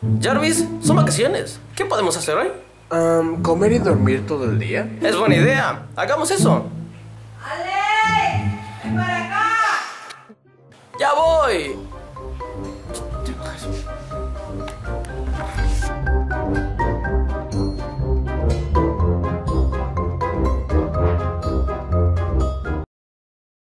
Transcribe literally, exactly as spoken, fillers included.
Jarvis, son vacaciones. ¿Qué podemos hacer hoy? Um, ¿Comer y dormir todo el día? Es buena idea. Hagamos eso. ¡Ale! ¡Ven para acá! ¡Ya voy!